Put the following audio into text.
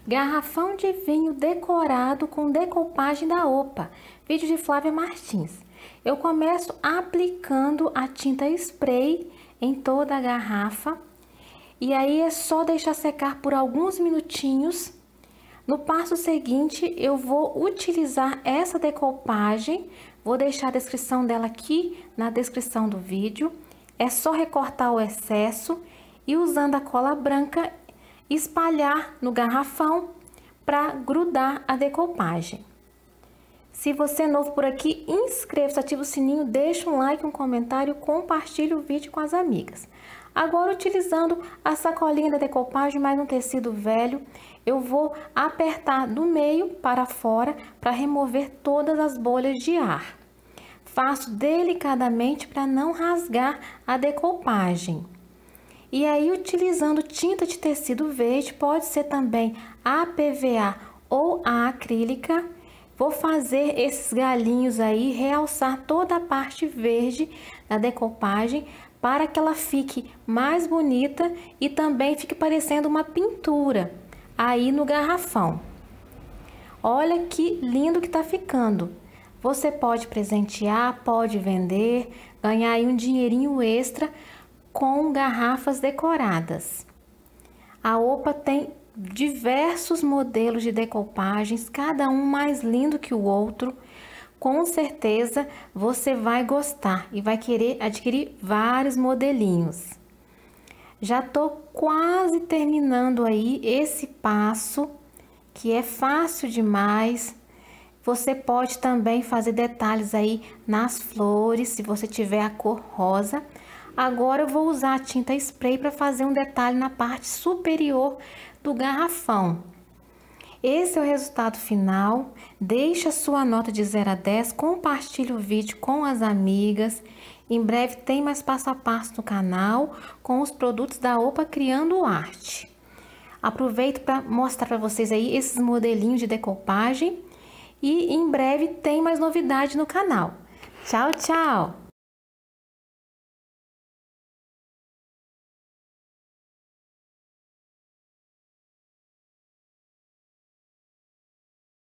Garrafão de vinho decorado com decoupagem da OPA. Vídeo de Flávia Martins. Eu começo aplicando a tinta spray em toda a garrafa. E aí é só deixar secar por alguns minutinhos. No passo seguinte, eu vou utilizar essa decoupagem. Vou deixar a descrição dela aqui na descrição do vídeo. É só recortar o excesso e usando a cola branca, espalhar no garrafão para grudar a decoupagem. Se você é novo por aqui, inscreva-se, ativa o sininho, deixa um like, um comentário, compartilhe o vídeo com as amigas. Agora, utilizando a sacolinha da decoupagem, mais um tecido velho, eu vou apertar do meio para fora para remover todas as bolhas de ar. Faço delicadamente para não rasgar a decoupagem. E aí, utilizando tinta de tecido verde, pode ser também a PVA ou a acrílica, vou fazer esses galinhos aí, realçar toda a parte verde da decoupagem para que ela fique mais bonita e também fique parecendo uma pintura aí no garrafão. Olha que lindo que tá ficando. Você pode presentear, pode vender, ganhar aí um dinheirinho extra com garrafas decoradas. A OPA tem diversos modelos de decoupagens, cada um mais lindo que o outro. Com certeza você vai gostar e vai querer adquirir vários modelinhos. Já tô quase terminando aí esse passo, que é fácil demais. Você pode também fazer detalhes aí nas flores, se você tiver a cor rosa. Agora eu vou usar a tinta spray para fazer um detalhe na parte superior do garrafão. Esse é o resultado final. Deixa sua nota de 0 a 10, compartilhe o vídeo com as amigas. Em breve tem mais passo a passo no canal com os produtos da OPA Criando Arte. Aproveito para mostrar para vocês aí esses modelinhos de decoupagem e em breve tem mais novidade no canal. Tchau, tchau!